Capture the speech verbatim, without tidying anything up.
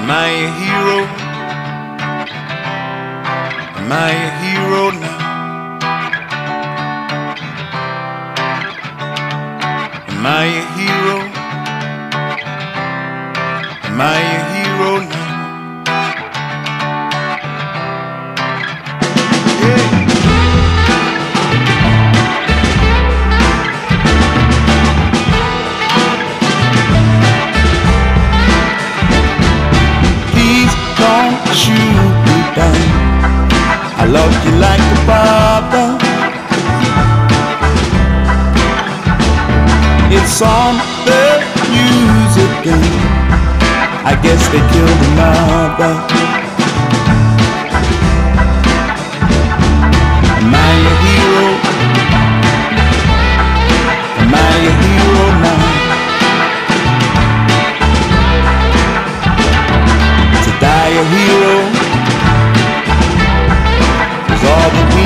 Am I a hero? Am I a hero now? Am I a hero? Am I a hero now? Shoot me down. I loved you like a father. It's on the news again. I guess they killed another. Am I a hero? Am I a hero now? Die a hero is all the